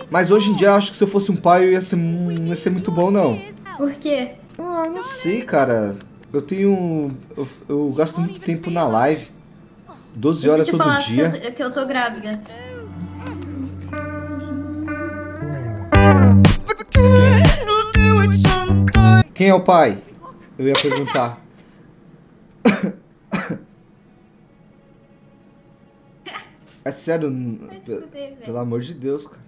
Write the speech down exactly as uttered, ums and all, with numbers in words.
Mas hoje em dia, eu acho que se eu fosse um pai, eu ia ser, não ia ser muito bom, não. Por quê? Ah, não sei, cara. Eu tenho... Eu, eu gasto muito tempo na live. doze E se horas te todo falasse que eu, dia. tô- que eu tô grávida? Quem é o pai? Eu ia perguntar. É sério, n- Vai se pe- fuder, velho. pelo amor de Deus, cara.